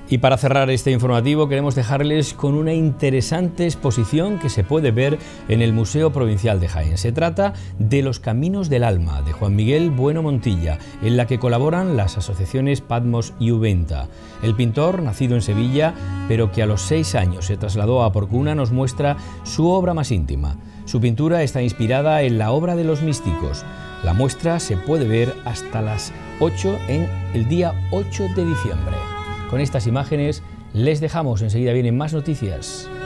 Y para cerrar este informativo queremos dejarles con una interesante exposición que se puede ver en el Museo Provincial de Jaén. Se trata de Los Caminos del Alma, de Juan Miguel Bueno Montilla, en la que colaboran las asociaciones Patmos y Uventa. El pintor, nacido en Sevilla, pero que a los 6 años se trasladó a Porcuna, nos muestra su obra más íntima. Su pintura está inspirada en la obra de los místicos. La muestra se puede ver hasta las 8 en el día 8 de diciembre. Con estas imágenes les dejamos, enseguida vienen más noticias.